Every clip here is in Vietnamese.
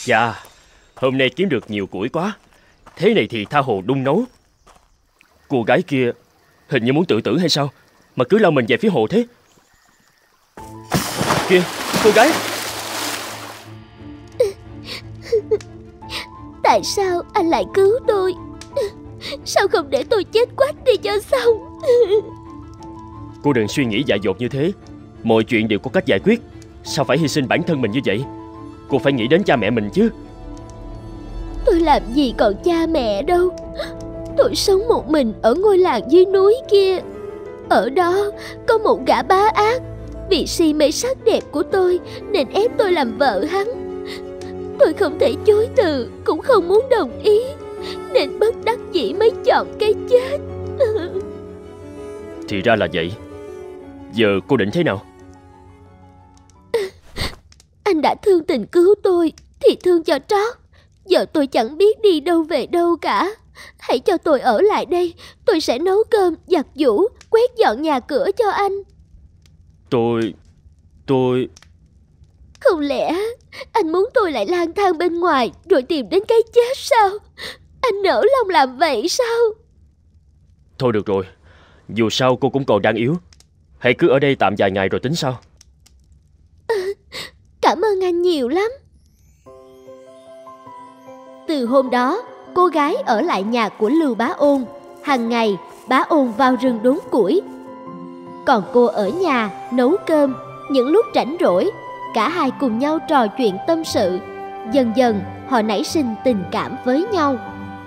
Chà, hôm nay kiếm được nhiều củi quá. Thế này thì tha hồ đun nấu. Cô gái kia hình như muốn tự tử hay sao mà cứ lao mình về phía hồ thế. Kìa, cô gái. Tại sao anh lại cứu tôi? Sao không để tôi chết quách đi cho xong? Cô đừng suy nghĩ dại dột như thế. Mọi chuyện đều có cách giải quyết. Sao phải hy sinh bản thân mình như vậy? Cô phải nghĩ đến cha mẹ mình chứ. Tôi làm gì còn cha mẹ đâu. Tôi sống một mình ở ngôi làng dưới núi kia. Ở đó có một gã bá ác. Vì si mê sắc đẹp của tôi nên ép tôi làm vợ hắn. Tôi không thể chối từ, cũng không muốn đồng ý, nên bất đắc dĩ mới chọn cái chết. Thì ra là vậy. Giờ cô định thế nào? Anh đã thương tình cứu tôi thì thương cho trót. Giờ tôi chẳng biết đi đâu về đâu cả. Hãy cho tôi ở lại đây. Tôi sẽ nấu cơm, giặt giũ, quét dọn nhà cửa cho anh. Tôi... Không lẽ anh muốn tôi lại lang thang bên ngoài rồi tìm đến cái chết sao? Anh nỡ lòng làm vậy sao? Thôi được rồi. Dù sao cô cũng còn đang yếu. Hãy cứ ở đây tạm vài ngày rồi tính sau. Cảm ơn anh nhiều lắm. Từ hôm đó, cô gái ở lại nhà của Lưu Bá Ôn. Hàng ngày, Bá Ôn vào rừng đốn củi, còn cô ở nhà nấu cơm. Những lúc rảnh rỗi, cả hai cùng nhau trò chuyện tâm sự. Dần dần, họ nảy sinh tình cảm với nhau.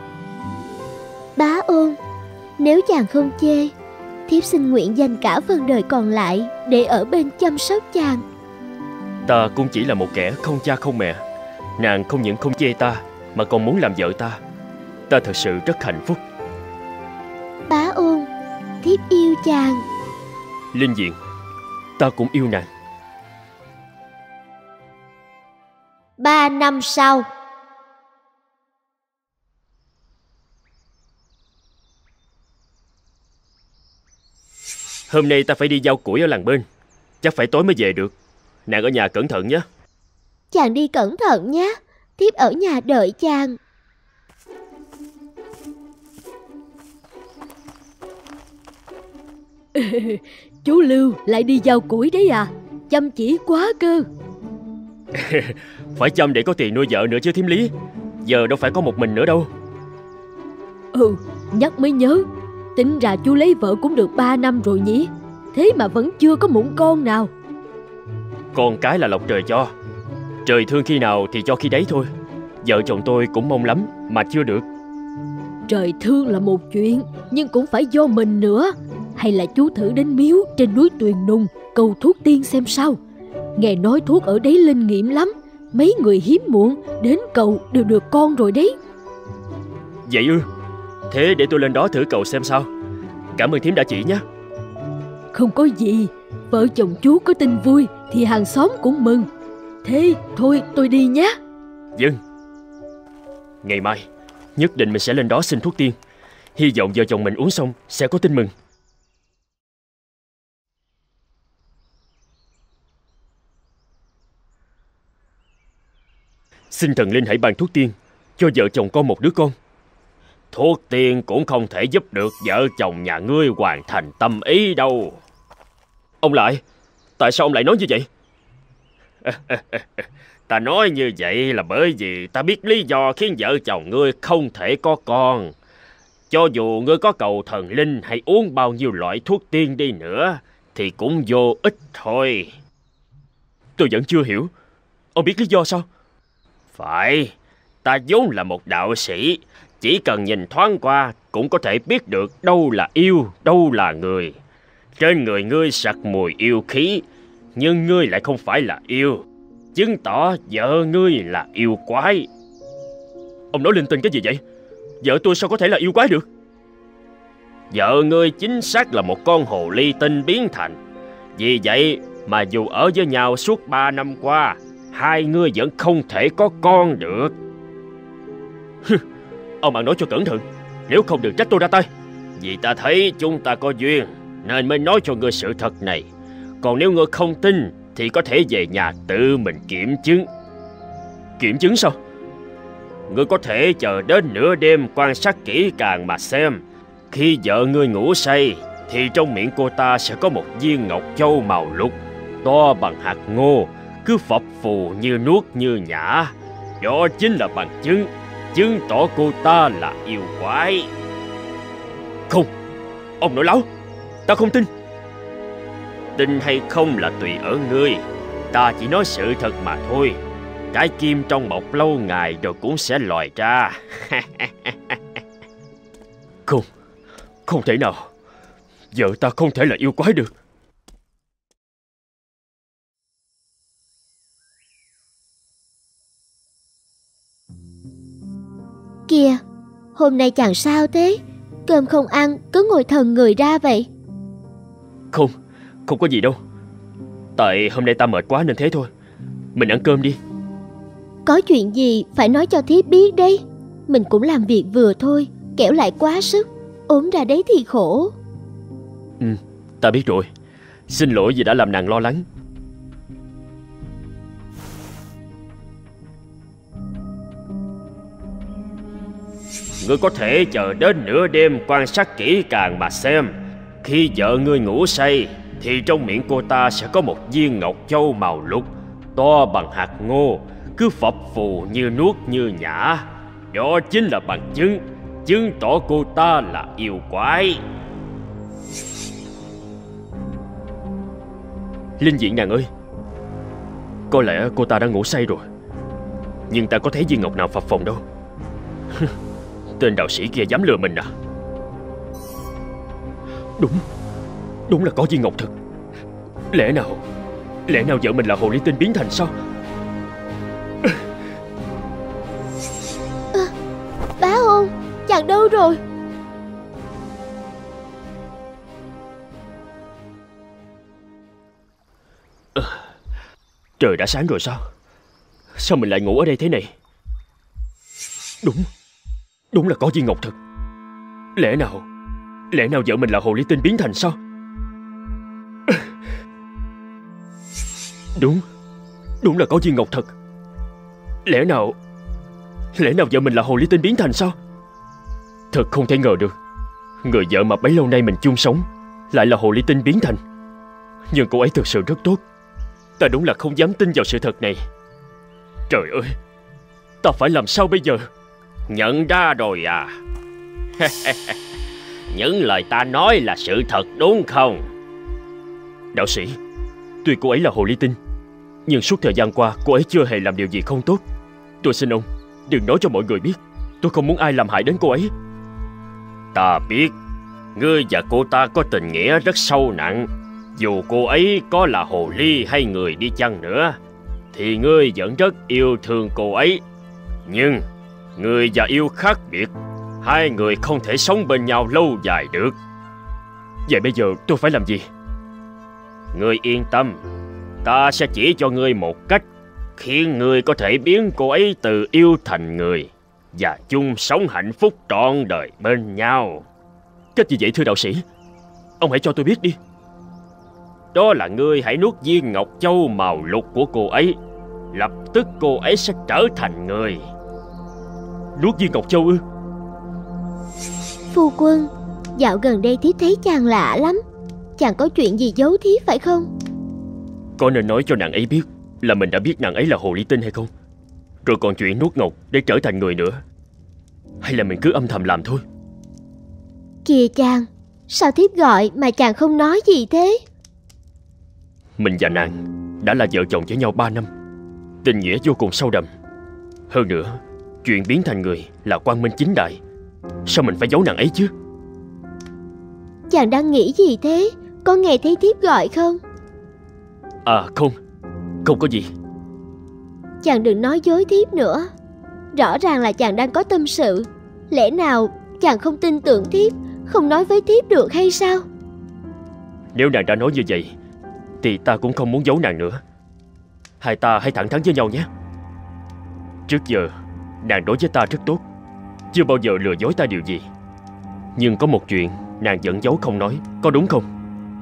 Bá Ôn, nếu chàng không chê, thiếp xin nguyện dành cả phần đời còn lại để ở bên chăm sóc chàng. Ta cũng chỉ là một kẻ không cha không mẹ. Nàng không những không chê ta mà còn muốn làm vợ ta. Ta thật sự rất hạnh phúc. Bá Ôn, thiếp yêu chàng. Linh Diện, ta cũng yêu nàng. 3 năm sau. Hôm nay ta phải đi giao củi ở làng bên. Chắc phải tối mới về được. Nàng ở nhà cẩn thận nhé. Chàng đi cẩn thận nhé. Thiếp ở nhà đợi chàng. Chú Lưu lại đi giao củi đấy à? Chăm chỉ quá cơ. Phải chăm để có tiền nuôi vợ nữa chứ thím Lý. Giờ đâu phải có một mình nữa đâu. Nhắc mới nhớ. Tính ra chú lấy vợ cũng được 3 năm rồi nhỉ. Thế mà vẫn chưa có mụn con nào. Con cái là lộc trời cho. Trời thương khi nào thì cho khi đấy thôi. Vợ chồng tôi cũng mong lắm mà chưa được. Trời thương là một chuyện, nhưng cũng phải do mình nữa. Hay là chú thử đến miếu trên núi Tuyền Nùng cầu thuốc tiên xem sao. Nghe nói thuốc ở đấy linh nghiệm lắm. Mấy người hiếm muộn đến cầu đều được con rồi đấy. Vậy ư? Thế để tôi lên đó thử cầu xem sao. Cảm ơn thím đã chỉ nhé. Không có gì. Vợ chồng chú có tin vui thì hàng xóm cũng mừng. Thế thôi tôi đi nhé. Vâng. Ngày mai nhất định mình sẽ lên đó xin thuốc tiên. Hy vọng vợ chồng mình uống xong sẽ có tin mừng. Xin thần linh hãy ban thuốc tiên cho vợ chồng con một đứa con. Thuốc tiên cũng không thể giúp được vợ chồng nhà ngươi hoàn thành tâm ý đâu. Ông lại, tại sao ông lại nói như vậy? Ta nói như vậy là bởi vì ta biết lý do khiến vợ chồng ngươi không thể có con. Cho dù ngươi có cầu thần linh hay uống bao nhiêu loại thuốc tiên đi nữa thì cũng vô ích thôi. Tôi vẫn chưa hiểu. Ông biết lý do sao? Phải, ta vốn là một đạo sĩ. Chỉ cần nhìn thoáng qua cũng có thể biết được đâu là yêu, đâu là người. Trên người ngươi sặc mùi yêu khí, nhưng ngươi lại không phải là yêu, chứng tỏ vợ ngươi là yêu quái. Ông nói linh tinh cái gì vậy? Vợ tôi sao có thể là yêu quái được? Vợ ngươi chính xác là một con hồ ly tinh biến thành. Vì vậy mà dù ở với nhau suốt 3 năm qua, hai ngươi vẫn không thể có con được. Ông bạn nói cho cẩn thận, nếu không đừng trách tôi ra tay. Vì ta thấy chúng ta có duyên nên mới nói cho ngươi sự thật này. Còn nếu ngươi không tin thì có thể về nhà tự mình kiểm chứng. Kiểm chứng sao? ngươi có thể chờ đến nửa đêm quan sát kỹ càng mà xem. Khi vợ ngươi ngủ say thì trong miệng cô ta sẽ có một viên ngọc châu màu lục to bằng hạt ngô, cứ phập phù như nuốt như nhả. Đó chính là bằng chứng, chứng tỏ cô ta là yêu quái. Không, ông nói láo, ta không tin. Tin hay không là tùy ở ngươi, ta chỉ nói sự thật mà thôi. Cái kim trong bọc lâu ngày rồi cũng sẽ lòi ra. Không, không thể nào. Vợ ta không thể là yêu quái được. Kìa, hôm nay chàng sao thế? Cơm không ăn, cứ ngồi thần người ra vậy. Không, không có gì đâu. Tại hôm nay ta mệt quá nên thế thôi. Mình ăn cơm đi. Có chuyện gì phải nói cho thiếp biết đấy. Mình cũng làm việc vừa thôi, kẻo lại quá sức, ốm ra đấy thì khổ. Ta biết rồi. Xin lỗi vì đã làm nàng lo lắng. Ngươi có thể chờ đến nửa đêm quan sát kỹ càng mà xem. Khi vợ ngươi ngủ say thì trong miệng cô ta sẽ có một viên ngọc châu màu lục to bằng hạt ngô, cứ phập phù như nuốt như nhả. Đó chính là bằng chứng, chứng tỏ cô ta là yêu quái. Linh diện nàng ơi, có lẽ cô ta đã ngủ say rồi, nhưng ta có thấy viên ngọc nào phập phồng đâu. Tên đạo sĩ kia dám lừa mình à? Đúng là có viên ngọc thật. Lẽ nào vợ mình là hồ ly tinh biến thành sao? Bá Ôn, chàng đâu rồi? Trời đã sáng rồi sao? Sao mình lại ngủ ở đây thế này? Đúng là có viên ngọc thật. Lẽ nào vợ mình là hồ ly tinh biến thành sao? Đúng là có viên ngọc thật. Lẽ nào vợ mình là hồ ly tinh biến thành sao? Thật không thể ngờ được. Người vợ mà bấy lâu nay mình chung sống lại là hồ ly tinh biến thành. Nhưng cô ấy thực sự rất tốt. Ta đúng là không dám tin vào sự thật này. Trời ơi, ta phải làm sao bây giờ? Nhận ra rồi à? Những lời ta nói là sự thật đúng không? Đạo sĩ, tuy cô ấy là hồ ly tinh, nhưng suốt thời gian qua cô ấy chưa hề làm điều gì không tốt. Tôi xin ông đừng nói cho mọi người biết. Tôi không muốn ai làm hại đến cô ấy. Ta biết ngươi và cô ta có tình nghĩa rất sâu nặng. Dù cô ấy có là hồ ly hay người đi chăng nữa thì ngươi vẫn rất yêu thương cô ấy. Nhưng người và yêu khác biệt. Hai người không thể sống bên nhau lâu dài được. Vậy bây giờ tôi phải làm gì? Ngươi yên tâm, ta sẽ chỉ cho ngươi một cách khiến ngươi có thể biến cô ấy từ yêu thành người và chung sống hạnh phúc trọn đời bên nhau. Cách gì vậy thưa đạo sĩ? Ông hãy cho tôi biết đi. Đó là ngươi hãy nuốt viên ngọc châu màu lục của cô ấy. Lập tức cô ấy sẽ trở thành người. Nuốt viên ngọc châu ư? Phu quân, dạo gần đây thiếp thấy chàng lạ lắm. Chàng có chuyện gì giấu thiếp phải không? Có nên nói cho nàng ấy biết là mình đã biết nàng ấy là hồ ly tinh hay không? Rồi còn chuyện nuốt ngọc để trở thành người nữa, hay là mình cứ âm thầm làm thôi? Kìa chàng, sao thiếp gọi mà chàng không nói gì thế? Mình và nàng đã là vợ chồng với nhau 3 năm. Tình nghĩa vô cùng sâu đậm. Hơn nữa, chuyện biến thành người là quang minh chính đại. Sao mình phải giấu nàng ấy chứ? Chàng đang nghĩ gì thế? Có nghe thấy thiếp gọi không? À không, không có gì. Chàng đừng nói dối thiếp nữa. Rõ ràng là chàng đang có tâm sự. Lẽ nào chàng không tin tưởng thiếp, không nói với thiếp được hay sao? Nếu nàng đã nói như vậy thì ta cũng không muốn giấu nàng nữa. Hai ta hãy thẳng thắn với nhau nhé. Trước giờ nàng đối với ta rất tốt, chưa bao giờ lừa dối ta điều gì. Nhưng có một chuyện nàng vẫn giấu không nói, có đúng không?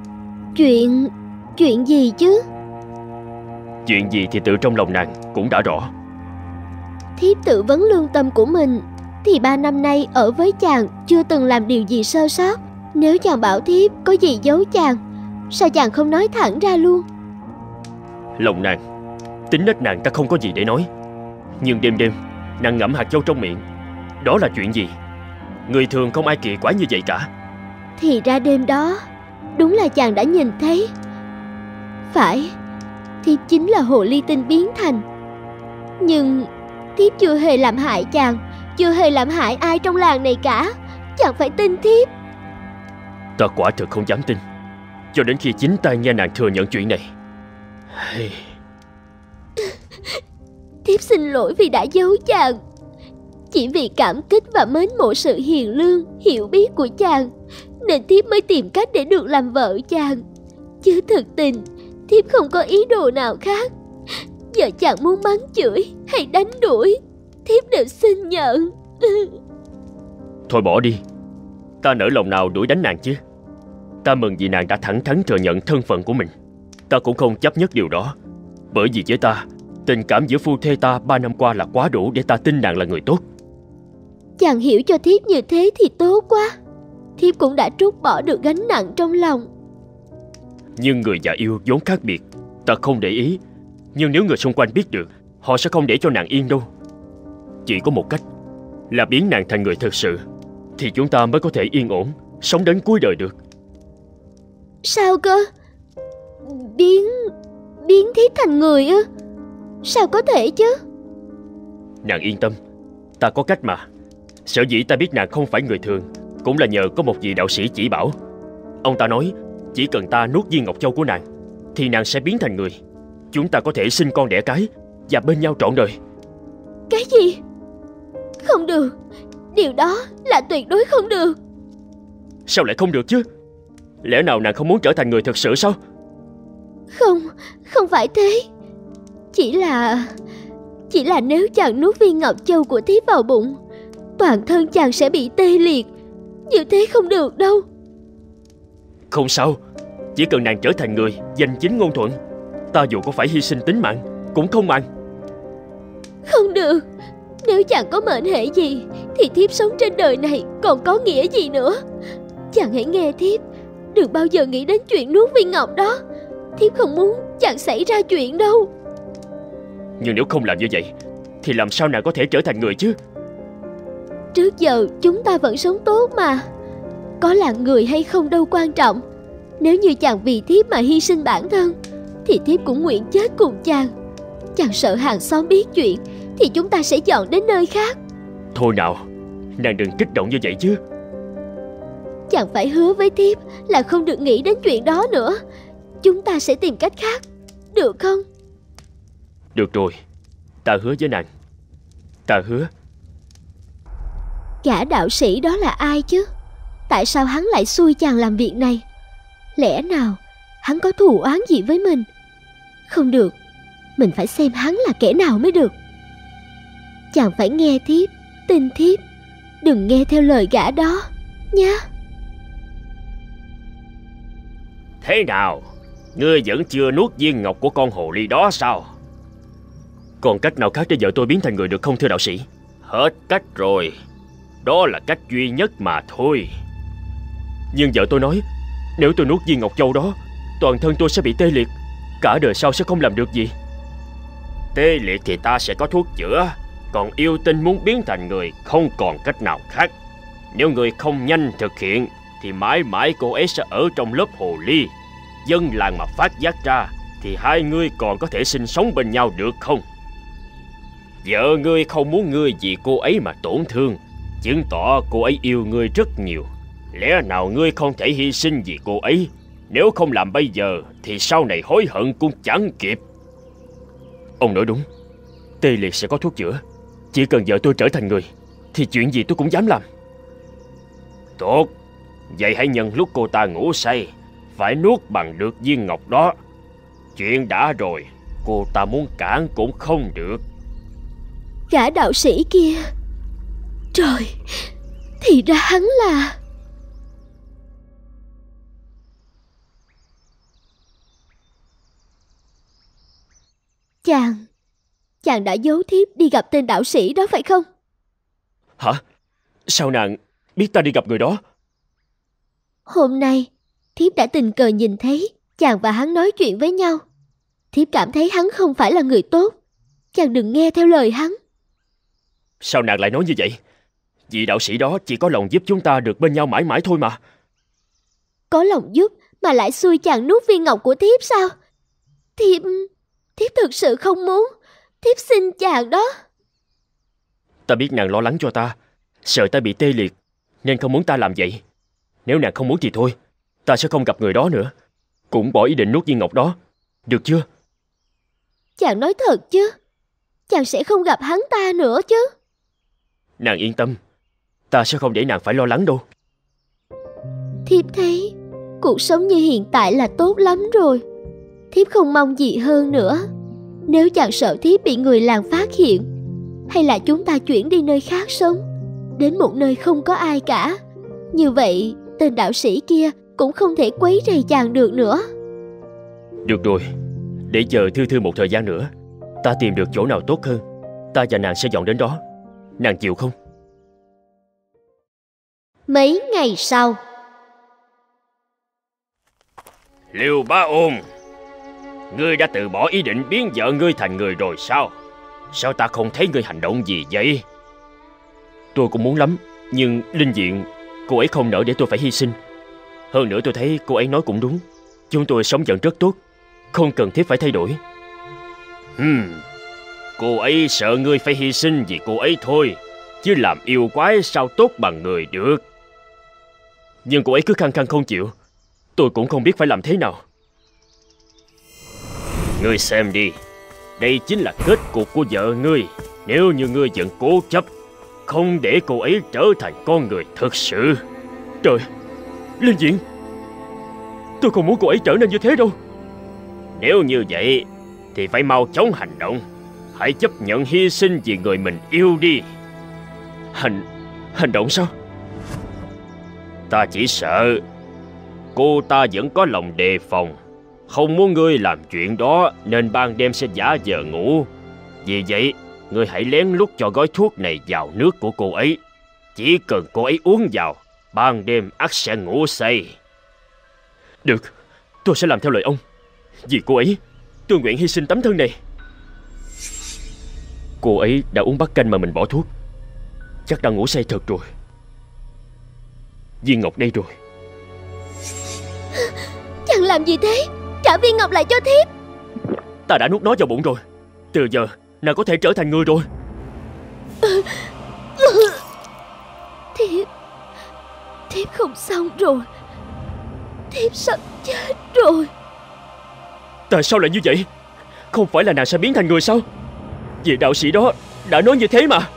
Chuyện gì chứ? Chuyện gì thì tự trong lòng nàng cũng đã rõ. thiếp tự vấn lương tâm của mình thì 3 năm nay ở với chàng chưa từng làm điều gì sơ sót. Nếu chàng bảo thiếp có gì giấu chàng, sao chàng không nói thẳng ra luôn? Lòng nàng, tính nết nàng ta không có gì để nói. Nhưng đêm đêm nàng ngậm hạt dâu trong miệng, đó là chuyện gì? Người thường không ai kỳ quái như vậy cả. Thì ra đêm đó đúng là chàng đã nhìn thấy. Phải, thiếp chính là hồ ly tinh biến thành. Nhưng thiếp chưa hề làm hại chàng, chưa hề làm hại ai trong làng này cả. Chàng phải tin thiếp. Ta quả thực không dám tin, cho đến khi chính tay nghe nàng thừa nhận chuyện này. Thiếp xin lỗi vì đã giấu chàng. Chỉ vì cảm kích và mến mộ sự hiền lương, hiểu biết của chàng, nên thiếp mới tìm cách để được làm vợ chàng. Chứ thực tình thiếp không có ý đồ nào khác. Giờ chàng muốn mắng chửi hay đánh đuổi, thiếp đều xin nhận. Thôi bỏ đi, ta nỡ lòng nào đuổi đánh nàng chứ. Ta mừng vì nàng đã thẳng thắn thừa nhận thân phận của mình. Ta cũng không chấp nhất điều đó, bởi vì với ta, tình cảm giữa phu thê ta 3 năm qua là quá đủ để ta tin nàng là người tốt. Chàng hiểu cho thiếp như thế thì tốt quá. Thiếp cũng đã trút bỏ được gánh nặng trong lòng. Nhưng người và yêu vốn khác biệt, ta không để ý. Nhưng nếu người xung quanh biết được, họ sẽ không để cho nàng yên đâu. Chỉ có một cách là biến nàng thành người thực sự, thì chúng ta mới có thể yên ổn sống đến cuối đời được. Sao cơ? Biến thiếp thành người ư? Sao có thể chứ? Nàng yên tâm, ta có cách mà. Sở dĩ ta biết nàng không phải người thường cũng là nhờ có một vị đạo sĩ chỉ bảo. Ông ta nói chỉ cần ta nuốt viên ngọc châu của nàng thì nàng sẽ biến thành người. Chúng ta có thể sinh con đẻ cái và bên nhau trọn đời. Cái gì? Không được. Điều đó là tuyệt đối không được. Sao lại không được chứ? Lẽ nào nàng không muốn trở thành người thực sự sao? Không phải thế. Chỉ là nếu chàng nuốt viên ngọc châu của thiếp vào bụng, toàn thân chàng sẽ bị tê liệt. Như thế không được đâu. Không sao, chỉ cần nàng trở thành người danh chính ngôn thuận, ta dù có phải hy sinh tính mạng cũng không màng. Không được. Nếu chàng có mệnh hệ gì thì thiếp sống trên đời này còn có nghĩa gì nữa. Chàng hãy nghe thiếp, đừng bao giờ nghĩ đến chuyện nuốt viên ngọc đó. Thiếp không muốn chàng xảy ra chuyện đâu. Nhưng nếu không làm như vậy thì làm sao nàng có thể trở thành người chứ? Trước giờ chúng ta vẫn sống tốt mà. Có là người hay không đâu quan trọng. Nếu như chàng vì thiếp mà hy sinh bản thân thì thiếp cũng nguyện chết cùng chàng. Chàng sợ hàng xóm biết chuyện thì chúng ta sẽ dọn đến nơi khác. Thôi nào, nàng đừng kích động như vậy chứ. Chàng phải hứa với thiếp là không được nghĩ đến chuyện đó nữa. Chúng ta sẽ tìm cách khác, được không? Được rồi, ta hứa với nàng. Ta hứa. Gã đạo sĩ đó là ai chứ? Tại sao hắn lại xui chàng làm việc này? Lẽ nào hắn có thù oán gì với mình? Không được, mình phải xem hắn là kẻ nào mới được. Chàng phải nghe thiếp, tin thiếp, đừng nghe theo lời gã đó nha. Thế nào, ngươi vẫn chưa nuốt viên ngọc của con hồ ly đó sao? Còn cách nào khác để vợ tôi biến thành người được không thưa đạo sĩ? Hết cách rồi. Đó là cách duy nhất mà thôi. Nhưng vợ tôi nói nếu tôi nuốt viên ngọc châu đó, toàn thân tôi sẽ bị tê liệt, cả đời sau sẽ không làm được gì. Tê liệt thì ta sẽ có thuốc chữa. Còn yêu tinh muốn biến thành người không còn cách nào khác. Nếu người không nhanh thực hiện thì mãi mãi cô ấy sẽ ở trong lớp hồ ly. Dân làng mà phát giác ra thì hai người còn có thể sinh sống bên nhau được không? Vợ ngươi không muốn ngươi vì cô ấy mà tổn thương, chứng tỏ cô ấy yêu ngươi rất nhiều. Lẽ nào ngươi không thể hy sinh vì cô ấy? Nếu không làm bây giờ thì sau này hối hận cũng chẳng kịp. Ông nói đúng, tê liệt sẽ có thuốc chữa. Chỉ cần vợ tôi trở thành người thì chuyện gì tôi cũng dám làm. Tốt, vậy hãy nhân lúc cô ta ngủ say, phải nuốt bằng được viên ngọc đó. Chuyện đã rồi, cô ta muốn cản cũng không được. Gã đạo sĩ kia, trời, thì ra hắn là... chàng đã giấu thiếp đi gặp tên đạo sĩ đó phải không? Hả? Sao nàng biết ta đi gặp người đó? Hôm nay, thiếp đã tình cờ nhìn thấy chàng và hắn nói chuyện với nhau. Thiếp cảm thấy hắn không phải là người tốt. Chàng đừng nghe theo lời hắn. Sao nàng lại nói như vậy? Vị đạo sĩ đó chỉ có lòng giúp chúng ta được bên nhau mãi mãi thôi mà. Có lòng giúp mà lại xui chàng nuốt viên ngọc của thiếp sao? Thiếp thực sự không muốn. Thiếp xin chàng đó. Ta biết nàng lo lắng cho ta, sợ ta bị tê liệt, nên không muốn ta làm vậy. Nếu nàng không muốn thì thôi, ta sẽ không gặp người đó nữa, cũng bỏ ý định nuốt viên ngọc đó, được chưa? Chàng nói thật chứ? Chàng sẽ không gặp hắn ta nữa chứ? Nàng yên tâm, ta sẽ không để nàng phải lo lắng đâu. Thiếp thấy cuộc sống như hiện tại là tốt lắm rồi. Thiếp không mong gì hơn nữa. Nếu chàng sợ thiếp bị người làng phát hiện, hay là chúng ta chuyển đi nơi khác sống, đến một nơi không có ai cả. Như vậy tên đạo sĩ kia cũng không thể quấy rầy chàng được nữa. Được rồi, để chờ thư thư một thời gian nữa, ta tìm được chỗ nào tốt hơn, ta và nàng sẽ dọn đến đó. Nàng chịu không? Mấy ngày sau. Liêu Bá Ôn, ngươi đã từ bỏ ý định biến vợ ngươi thành người rồi sao? Sao ta không thấy ngươi hành động gì vậy? Tôi cũng muốn lắm, nhưng Linh Diện, cô ấy không nỡ để tôi phải hy sinh. Hơn nữa tôi thấy cô ấy nói cũng đúng. Chúng tôi sống vẫn rất tốt, không cần thiết phải thay đổi. Cô ấy sợ ngươi phải hy sinh vì cô ấy thôi, chứ làm yêu quái sao tốt bằng người được. Nhưng cô ấy cứ khăng khăng không chịu, tôi cũng không biết phải làm thế nào. Ngươi xem đi, đây chính là kết cục của vợ ngươi. Nếu như ngươi vẫn cố chấp, không để cô ấy trở thành con người thực sự. Trời, Linh Diện, tôi không muốn cô ấy trở nên như thế đâu. Nếu như vậy thì phải mau chóng hành động. Hãy chấp nhận hy sinh vì người mình yêu đi. Hành động sao? Ta chỉ sợ cô ta vẫn có lòng đề phòng, không muốn ngươi làm chuyện đó, nên ban đêm sẽ giả vờ ngủ. Vì vậy, ngươi hãy lén lút cho gói thuốc này vào nước của cô ấy. Chỉ cần cô ấy uống vào, ban đêm ắt sẽ ngủ say. Được, tôi sẽ làm theo lời ông. Vì cô ấy, tôi nguyện hy sinh tấm thân này. Cô ấy đã uống bát canh mà mình bỏ thuốc, chắc đang ngủ say thật rồi. Viên ngọc đây rồi. Chàng làm gì thế? Trả viên ngọc lại cho thiếp. Ta đã nuốt nó vào bụng rồi. Từ giờ nàng có thể trở thành người rồi. Thiếp không xong rồi. Thiếp sắp chết rồi. Tại sao lại như vậy? Không phải là nàng sẽ biến thành người sao? Vì đạo sĩ đó đã nói như thế mà.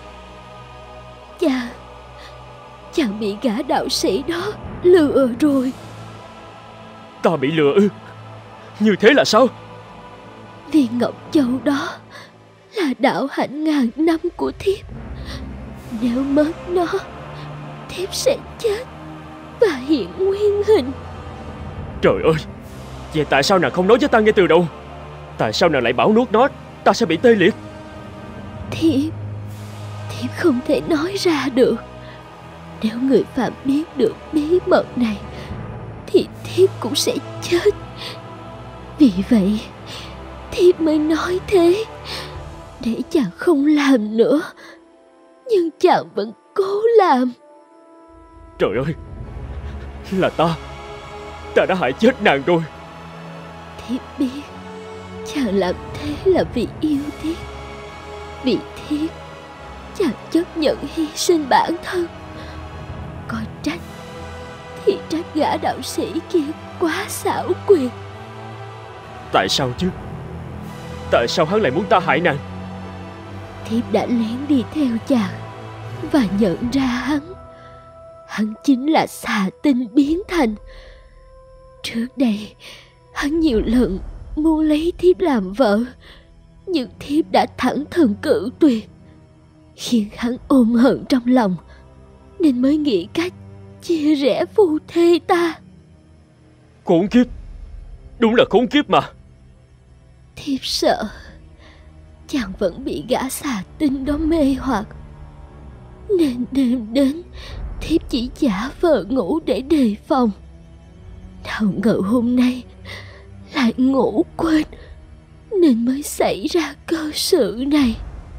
Chàng bị gã đạo sĩ đó lừa rồi. Ta bị lừa ư? Như thế là sao? Viên ngọc châu đó là đạo hạnh ngàn năm của thiếp. Nếu mất nó, thiếp sẽ chết và hiện nguyên hình. Trời ơi, vậy tại sao nàng không nói với ta ngay từ đầu? Tại sao nàng lại bảo nuốt nó, ta sẽ bị tê liệt? Thiếp không thể nói ra được. Nếu người phạm biết được bí mật này thì thiếp cũng sẽ chết. Vì vậy thiếp mới nói thế, để chàng không làm nữa. Nhưng chàng vẫn cố làm. Trời ơi, là ta đã hại chết nàng rồi. Thiếp biết chàng làm thế là vì yêu thiếp. Vì thiếp, chàng chấp nhận hy sinh bản thân. Có trách thì trách gã đạo sĩ kia quá xảo quyệt. Tại sao chứ? Tại sao hắn lại muốn ta hại nàng? Thiếp đã lén đi theo chàng và nhận ra hắn chính là xà tinh biến thành. Trước đây hắn nhiều lần muốn lấy thiếp làm vợ, nhưng thiếp đã thẳng thừng cự tuyệt, khiến hắn ôm hận trong lòng, nên mới nghĩ cách chia rẽ phu thê ta. Khốn kiếp, đúng là khốn kiếp mà. Thiếp sợ chàng vẫn bị gã xà tinh đó mê hoặc, nên đêm đến thiếp chỉ giả vờ ngủ để đề phòng. Nào ngờ hôm nay lại ngủ quên, nên mới xảy ra cơ sự này.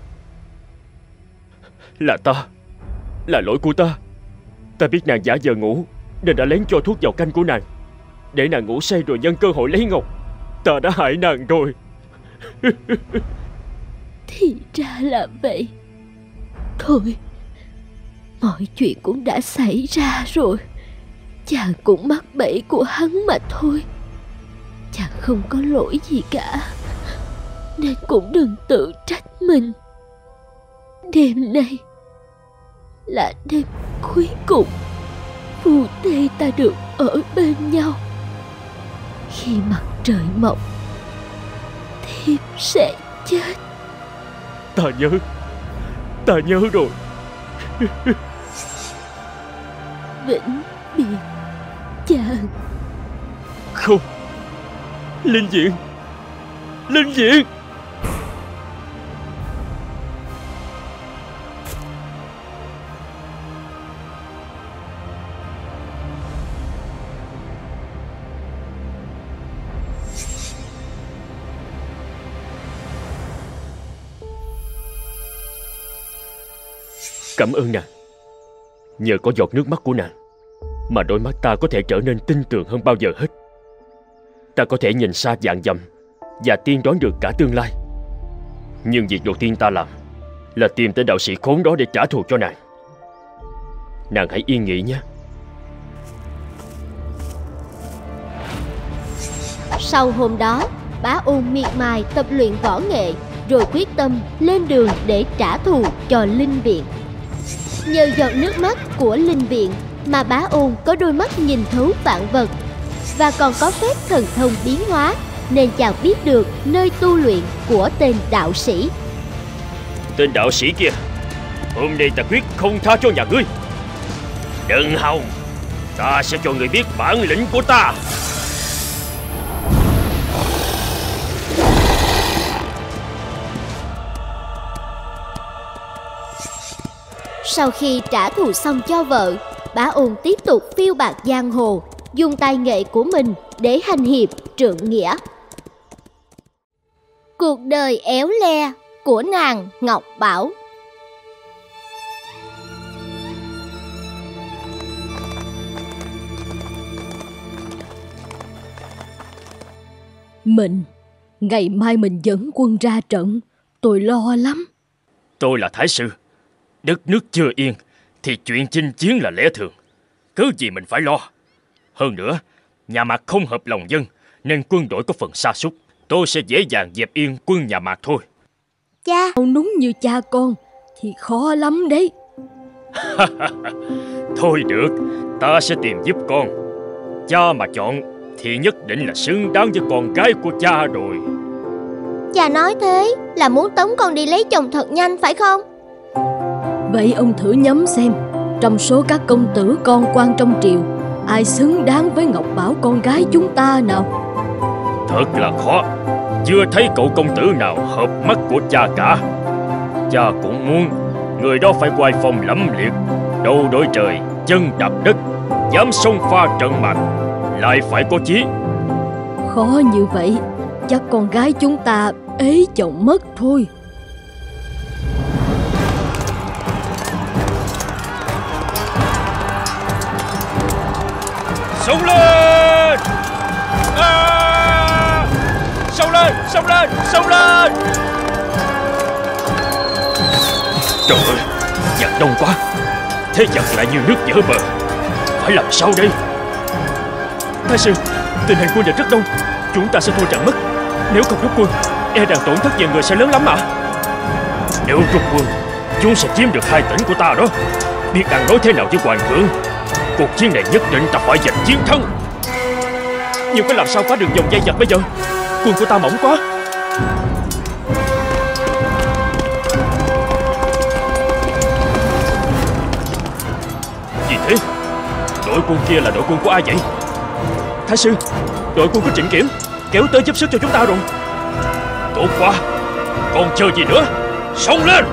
Là lỗi của ta. Ta biết nàng giả vờ ngủ nên đã lén cho thuốc vào canh của nàng, để nàng ngủ say rồi nhân cơ hội lấy ngọc. Ta đã hại nàng rồi. Thì ra là vậy. Thôi, mọi chuyện cũng đã xảy ra rồi. Chàng cũng mắc bẫy của hắn mà thôi. Chàng không có lỗi gì cả, nên cũng đừng tự trách mình. Đêm nay là đêm cuối cùng phu thê ta được ở bên nhau. Khi mặt trời mọc, thiếp sẽ chết. Ta nhớ rồi. Vĩnh biệt chàng. Không. Linh Diện. Cảm ơn nàng. Nhờ có giọt nước mắt của nàng mà đôi mắt ta có thể trở nên tin tưởng hơn bao giờ hết. Ta có thể nhìn xa vạn dặm và tiên đoán được cả tương lai. Nhưng việc đầu tiên ta làm là tìm tới đạo sĩ khốn đó để trả thù cho nàng. Nàng hãy yên nghỉ nhé. Sau hôm đó, Bá Ôn miệt mài tập luyện võ nghệ, rồi quyết tâm lên đường để trả thù cho Linh Viện. Nhờ giọt nước mắt của Linh Viện mà Bá Ôn có đôi mắt nhìn thấu vạn vật, và còn có phép thần thông biến hóa, nên chàng biết được nơi tu luyện của tên đạo sĩ. Tên đạo sĩ kia, hôm nay ta quyết không tha cho nhà ngươi. Đừng hòng, ta sẽ cho người biết bản lĩnh của ta. Sau khi trả thù xong cho vợ, Bá Ôn tiếp tục phiêu bạt giang hồ, dùng tài nghệ của mình để hành hiệp trượng nghĩa. Cuộc đời éo le của nàng Ngọc Bảo. Ngày mai mình dẫn quân ra trận, tôi lo lắm. Tôi là thái sư. Đất nước chưa yên thì chuyện chinh chiến là lẽ thường, cứ gì mình phải lo. Hơn nữa, nhà Mạc không hợp lòng dân, nên quân đội có phần sa sút. Tôi sẽ dễ dàng dẹp yên quân nhà Mạc thôi. Cha đúng như cha con thì khó lắm đấy. Thôi được, ta sẽ tìm giúp con. Cha mà chọn thì nhất định là xứng đáng với con gái của cha rồi. Cha nói thế là muốn tống con đi lấy chồng thật nhanh phải không? Vậy ông thử nhắm xem, trong số các công tử con quan trong triều, ai xứng đáng với Ngọc Bảo con gái chúng ta nào? Thật là khó. Chưa thấy cậu công tử nào hợp mắt của cha cả. Cha cũng muốn người đó phải oai phong lẫm liệt, đầu đội trời, chân đạp đất, dám xông pha trận mạc, lại phải có chí. Khó như vậy, chắc con gái chúng ta ế chồng mất thôi. Xông lên! Xông lên! Xông lên! Xông lên! Trời ơi! Giặc đông quá! Thế giặc lại như nước vỡ bờ. Phải làm sao đây? Thái sư, tình hình quân địch rất đông, chúng ta sẽ thua trận mất. Nếu không rút quân, e rằng tổn thất về người sẽ lớn lắm mà. Nếu rút quân, chúng sẽ chiếm được 2 tỉnh của ta đó. Biết ăn nói thế nào với hoàng thượng. Cuộc chiến này nhất định ta phải giành chiến thắng. Nhưng phải làm sao phá được vòng dây giặc bây giờ? Quân của ta mỏng quá. Gì thế? Đội quân kia là đội quân của ai vậy? Thái sư, đội quân của Trịnh Kiểm kéo tới giúp sức cho chúng ta rồi. Tốt quá. Còn chờ gì nữa, xông lên!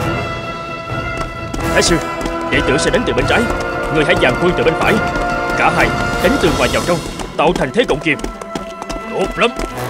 Thái sư, đệ tử sẽ đánh từ bên trái, người hãy dàn quân từ bên phải. Cả hai đánh từ ngoài vào trong, tạo thành thế cộng kiềm. Tốt lắm.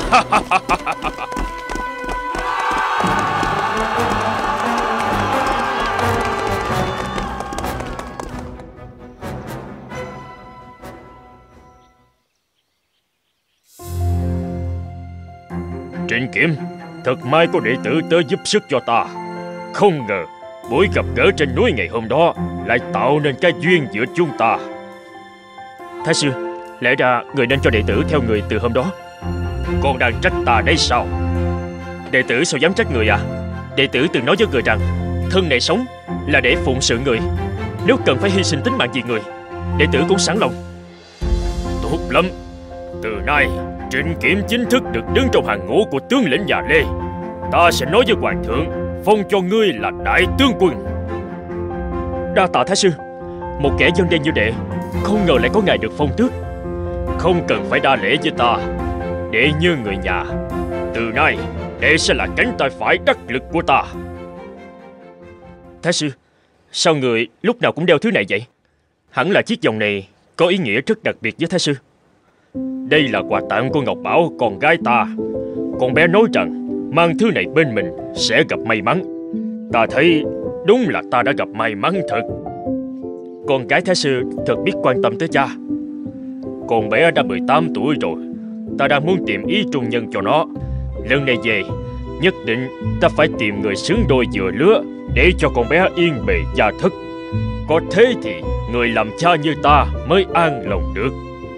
Trịnh Kiểm, thật may có đệ tử tới giúp sức cho ta. Không ngờ buổi gặp gỡ trên núi ngày hôm đó lại tạo nên cái duyên giữa chúng ta. Thái sư, lẽ ra người nên cho đệ tử theo người từ hôm đó. Còn đang trách ta đấy sao? Đệ tử sao dám trách người à? Đệ tử từng nói với người rằng thân này sống là để phụng sự người. Nếu cần phải hy sinh tính mạng vì người, đệ tử cũng sẵn lòng. Tốt lắm. Từ nay Trịnh Kiểm chính thức được đứng trong hàng ngũ của tướng lĩnh nhà Lê. Ta sẽ nói với hoàng thượng, phong cho ngươi là đại tướng quân. Đa tạ Thái sư. Một kẻ dân đen như đệ, không ngờ lại có ngày được phong tước. Không cần phải đa lễ với ta. Đệ như người nhà. Từ nay đệ sẽ là cánh tay phải đắc lực của ta. Thái sư, sao người lúc nào cũng đeo thứ này vậy? Hẳn là chiếc vòng này có ý nghĩa rất đặc biệt với Thái sư. Đây là quà tặng của Ngọc Bảo, con gái ta. Con bé nói rằng mang thứ này bên mình sẽ gặp may mắn. Ta thấy đúng là ta đã gặp may mắn thật. Con gái Thái sư thật biết quan tâm tới cha. Con bé đã 18 tuổi rồi. Ta đang muốn tìm ý trung nhân cho nó. Lần này về, nhất định ta phải tìm người xứng đôi vừa lứa để cho con bé yên bề gia thất. Có thế thì người làm cha như ta mới an lòng được.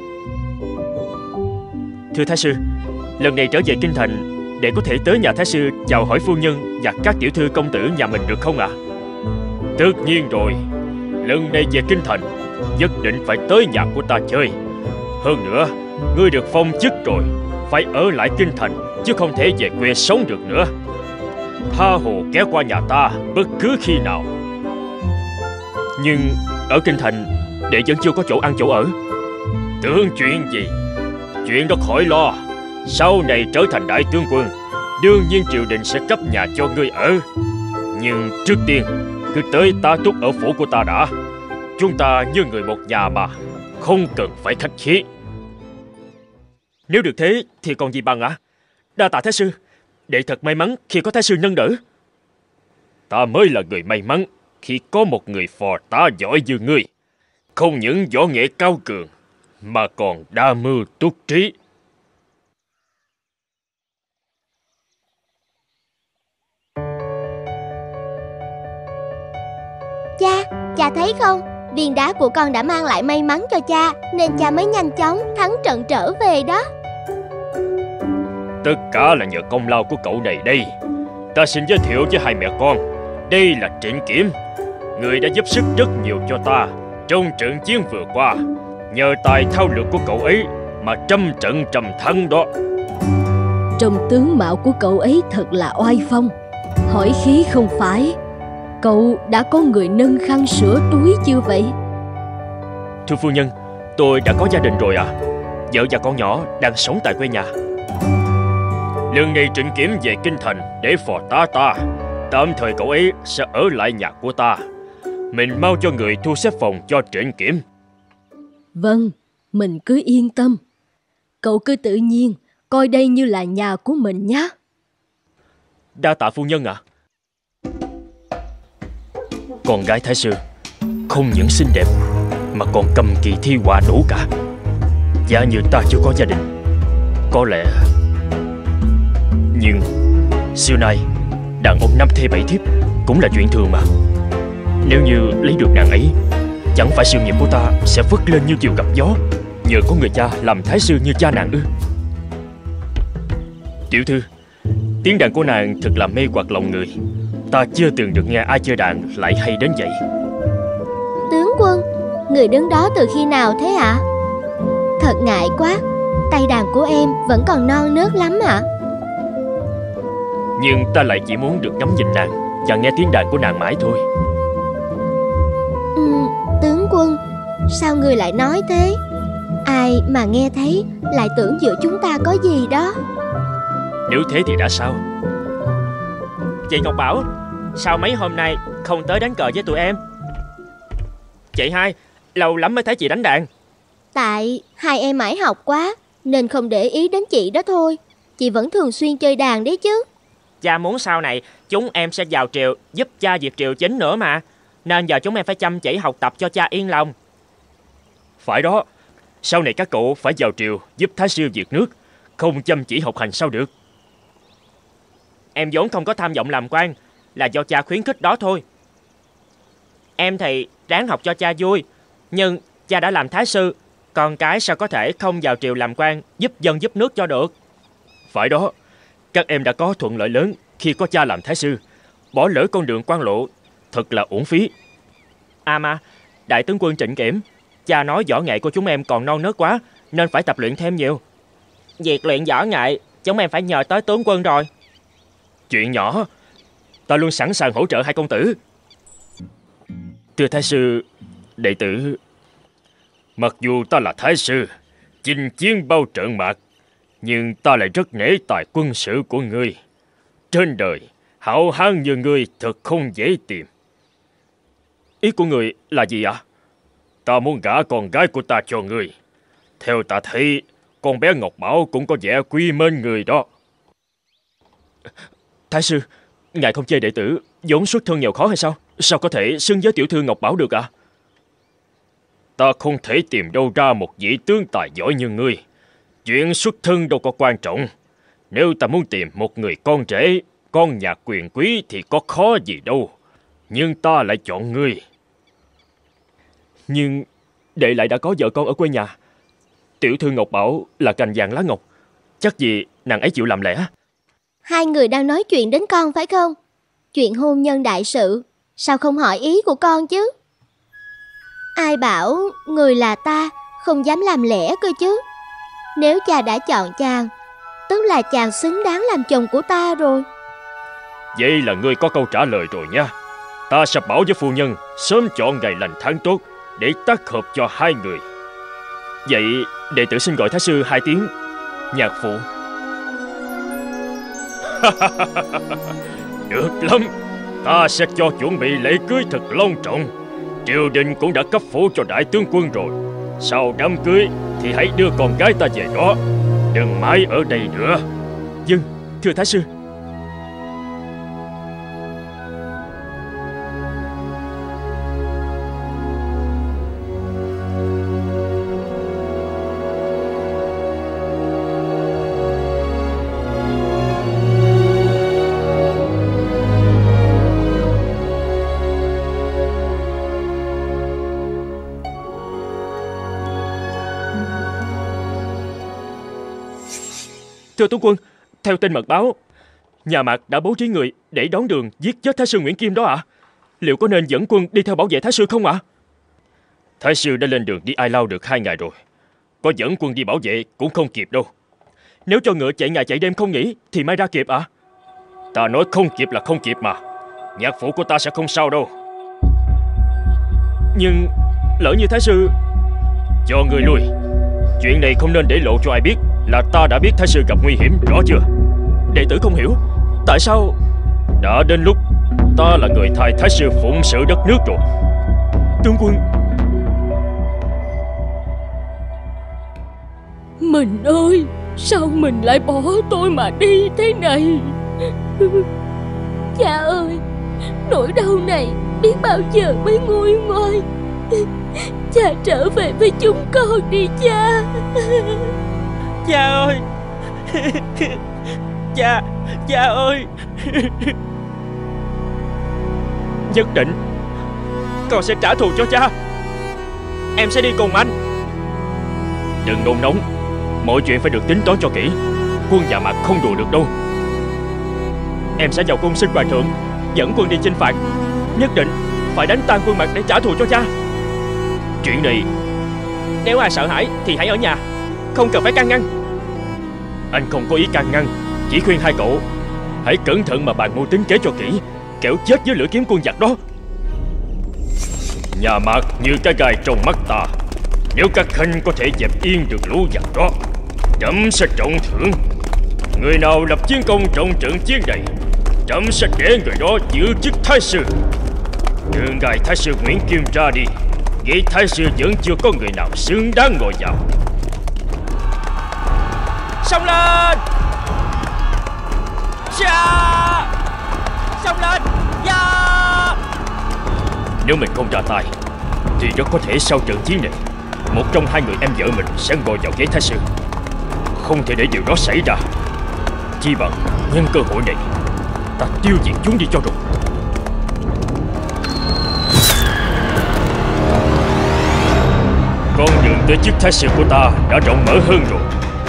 Thưa Thái sư, lần này trở về kinh thành, đệ có thể tới nhà Thái sư chào hỏi phu nhân và các tiểu thư công tử nhà mình được không ạ? Tất nhiên rồi. Lần này về kinh thành, nhất định phải tới nhà của ta chơi. Hơn nữa, ngươi được phong chức rồi, phải ở lại kinh thành, chứ không thể về quê sống được nữa. Tha hồ ghé qua nhà ta bất cứ khi nào. Nhưng ở kinh thành, đệ vẫn chưa có chỗ ăn chỗ ở. Tưởng chuyện gì? Chuyện đó khỏi lo. Sau này trở thành đại tướng quân, đương nhiên triều đình sẽ cấp nhà cho ngươi ở. Nhưng trước tiên, cứ tới tá túc ở phủ của ta đã. Chúng ta như người một nhà mà, không cần phải khách khí. Nếu được thế thì còn gì bằng ạ? Đa tạ Thái sư. Đệ thật may mắn khi có Thái sư nâng đỡ. Ta mới là người may mắn khi có một người phò tá giỏi như ngươi. Không những võ nghệ cao cường mà còn đa mưu túc trí. Cha thấy không? Viên đá của con đã mang lại may mắn cho cha, nên cha mới nhanh chóng thắng trận trở về đó. Tất cả là nhờ công lao của cậu này đây. Ta xin giới thiệu với hai mẹ con. Đây là Trịnh Kiểm. Người đã giúp sức rất nhiều cho ta trong trận chiến vừa qua. Nhờ tài thao lược của cậu ấy mà trăm trận trăm thắng đó. Trong tướng mạo của cậu ấy thật là oai phong. Hỏi khí không phải. Cậu đã có người nâng khăn sửa túi chưa vậy? Thưa phu nhân, tôi đã có gia đình rồi ạ. Vợ và con nhỏ đang sống tại quê nhà. Lần này Trịnh Kiểm về kinh thành để phò tá ta. Tạm thời cậu ấy sẽ ở lại nhà của ta. Mình mau cho người thu xếp phòng cho Trịnh Kiểm. Vâng, mình cứ yên tâm. Cậu cứ tự nhiên coi đây như là nhà của mình nhé. Đa tạ phu nhân ạ. Con gái Thái sư không những xinh đẹp mà còn cầm kỳ thi họa đủ cả. Giả như ta chưa có gia đình, có lẽ... Nhưng xưa nay đàn ông 5 thê 7 thiếp cũng là chuyện thường mà. Nếu như lấy được nàng ấy, chẳng phải sự nghiệp của ta sẽ vất lên như chiều gặp gió, nhờ có người cha làm thái sư như cha nàng ư? Tiểu thư, tiếng đàn của nàng thật là mê hoặc lòng người. Ta chưa từng được nghe ai chơi đàn lại hay đến vậy. Tướng quân, người đứng đó từ khi nào thế ạ? Thật ngại quá, tay đàn của em vẫn còn non nớt lắm ạ. Nhưng ta lại chỉ muốn được ngắm nhìn nàng và nghe tiếng đàn của nàng mãi thôi. Tướng quân, sao người lại nói thế? Ai mà nghe thấy lại tưởng giữa chúng ta có gì đó. Nếu thế thì đã sao? Chị Ngọc Bảo, sao mấy hôm nay không tới đánh cờ với tụi em? Chị hai, lâu lắm mới thấy chị đánh đàn. Tại hai em mãi học quá nên không để ý đến chị đó thôi. Chị vẫn thường xuyên chơi đàn đấy chứ. Cha muốn sau này chúng em sẽ vào triều giúp cha việc triều chính nữa mà. Nên giờ chúng em phải chăm chỉ học tập cho cha yên lòng. Phải đó, sau này các cậu phải vào triều giúp thái sư việc nước. Không chăm chỉ học hành sao được. Em vốn không có tham vọng làm quan, là do cha khuyến khích đó thôi. Em thì ráng học cho cha vui, nhưng cha đã làm thái sư, con cái sao có thể không vào triều làm quan, giúp dân giúp nước cho được. Phải đó, các em đã có thuận lợi lớn khi có cha làm thái sư. Bỏ lỡ con đường quan lộ thật là uổng phí. À mà, đại tướng quân Trịnh Kiểm, cha nói võ nghệ của chúng em còn non nớt quá, nên phải tập luyện thêm nhiều. Việc luyện võ nghệ, chúng em phải nhờ tới tướng quân rồi. Chuyện nhỏ, ta luôn sẵn sàng hỗ trợ hai công tử. Thưa thái sư, đệ tử. Mặc dù ta là thái sư, chinh chiến bao trận mạc, nhưng ta lại rất nể tài quân sự của ngươi. Trên đời, hảo hán như ngươi thật không dễ tìm. Ý của người là gì ạ? Ta muốn gả con gái của ta cho ngươi. Theo ta thấy, con bé Ngọc Bảo cũng có vẻ quý mến người đó. Thái sư, ngài không chê đệ tử vốn xuất thân nghèo khó hay sao? Sao có thể xưng với tiểu thư Ngọc Bảo được ạ? Ta không thể tìm đâu ra một vị tướng tài giỏi như ngươi. Chuyện xuất thân đâu có quan trọng. Nếu ta muốn tìm một người con rể, con nhà quyền quý thì có khó gì đâu. Nhưng ta lại chọn ngươi. Nhưng đệ lại đã có vợ con ở quê nhà. Tiểu thư Ngọc Bảo là cành vàng lá ngọc, chắc gì nàng ấy chịu làm lẽ. Hai người đang nói chuyện đến con phải không? Chuyện hôn nhân đại sự, sao không hỏi ý của con chứ? Ai bảo người là ta không dám làm lẽ cơ chứ? Nếu cha đã chọn chàng, tức là chàng xứng đáng làm chồng của ta rồi. Vậy là ngươi có câu trả lời rồi nha. Ta sẽ bảo với phu nhân sớm chọn ngày lành tháng tốt để tác hợp cho hai người. Vậy đệ tử xin gọi thái sư hai tiếng nhạc phụ. Được lắm, ta sẽ cho chuẩn bị lễ cưới thật long trọng. Triều đình cũng đã cấp phủ cho đại tướng quân rồi. Sau đám cưới thì hãy đưa con gái ta về đó, đừng mãi ở đây nữa. Vâng, thưa thái sư. Thưa tướng quân, theo tin mật báo, nhà Mạc đã bố trí người để đón đường giết chết thái sư Nguyễn Kim đó ạ. Liệu có nên dẫn quân đi theo bảo vệ thái sư không ạ? Thái sư đã lên đường đi Ai Lao được 2 ngày rồi. Có dẫn quân đi bảo vệ cũng không kịp đâu. Nếu cho ngựa chạy ngày chạy đêm không nghỉ thì mai ra kịp ạ? Ta nói không kịp là không kịp mà. Nhạc phụ của ta sẽ không sao đâu. Nhưng lỡ như thái sư... Cho người lui. Chuyện này không nên để lộ cho ai biết là ta đã biết thái sư gặp nguy hiểm, rõ chưa? Đệ tử không hiểu, tại sao... Đã đến lúc ta là người thay thái sư phụng sự đất nước rồi. Tướng quân... Mình ơi, sao mình lại bỏ tôi mà đi thế này? Cha ơi, nỗi đau này biết bao giờ mới nguôi ngoai. Cha trở về với chúng con đi cha. Cha ơi. Cha ơi. Nhất định con sẽ trả thù cho cha. Em sẽ đi cùng anh. Đừng nôn nóng, mọi chuyện phải được tính toán cho kỹ. Quân nhà Mạc không đùa được đâu. Em sẽ vào cung xin hoàng thượng dẫn quân đi chinh phạt. Nhất định phải đánh tan quân Mạc để trả thù cho cha. Chuyện này, nếu ai sợ hãi thì hãy ở nhà, không cần phải can ngăn. Anh không có ý can ngăn, chỉ khuyên hai cậu hãy cẩn thận mà bàn mưu tính kế cho kỹ, kẻo chết với lưỡi kiếm quân giặc đó. Nhà Mạc như cái gai trong mắt ta. Nếu các khanh có thể dẹp yên được lũ giặc đó, trẫm sẽ trọng thưởng. Người nào lập chiến công trong trận chiến này trẫm sẽ để người đó giữ chức thái sư. Trừ ngài thái sư Nguyễn Kim ra đi, vị thái sư vẫn chưa có người nào xứng đáng ngồi vào. Xông lên! Cha! Xông lên! Ya! Nếu mình không ra tay thì rất có thể sau trận chiến này, một trong hai người em vợ mình sẽ ngồi vào ghế thái sư. Không thể để điều đó xảy ra. Chi bằng nhân cơ hội này, ta tiêu diệt chúng đi cho rồi. Con đường tới chức thái sư của ta đã rộng mở hơn rồi.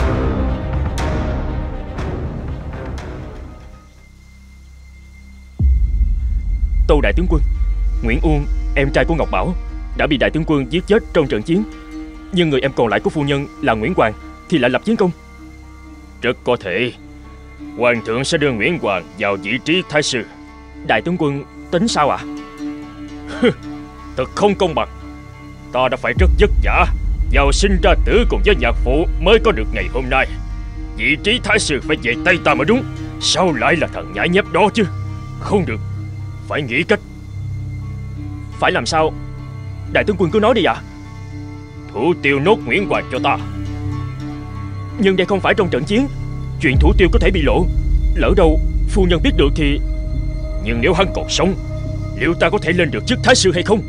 Tâu đại tướng quân, Nguyễn Uông, em trai của Ngọc Bảo, đã bị đại tướng quân giết chết trong trận chiến. Nhưng người em còn lại của phu nhân là Nguyễn Hoàng thì lại lập chiến công. Rất có thể Hoàng thượng sẽ đưa Nguyễn Hoàng vào vị trí thái sư. Đại tướng quân tính sao ạ? Thật không công bằng. Ta đã phải rất vất vả, giàu sinh ra tử cùng với nhạc phụ mới có được ngày hôm nay. Vị trí thái sư phải về tay ta mới đúng. Sao lại là thằng nhãi nhép đó chứ? Không được, phải nghĩ cách. Phải làm sao? Đại tướng quân cứ nói đi ạ. Thủ tiêu nốt Nguyễn Hoàng cho ta. Nhưng đây không phải trong trận chiến. Chuyện thủ tiêu có thể bị lộ. Lỡ đâu phu nhân biết được thì... Nhưng nếu hắn còn sống, liệu ta có thể lên được chức thái sư hay không?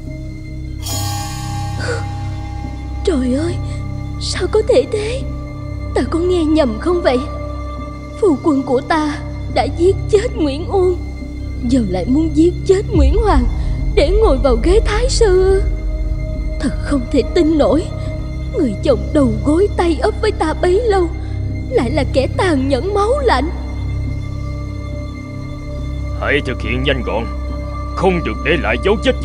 Trời ơi, sao có thể thế? Ta có nghe nhầm không vậy? Phu quân của ta đã giết chết Nguyễn Uông, giờ lại muốn giết chết Nguyễn Hoàng để ngồi vào ghế thái sư. Thật không thể tin nổi. Người chồng đầu gối tay ấp với ta bấy lâu lại là kẻ tàn nhẫn máu lạnh. Hãy thực hiện nhanh gọn, không được để lại dấu vết gì.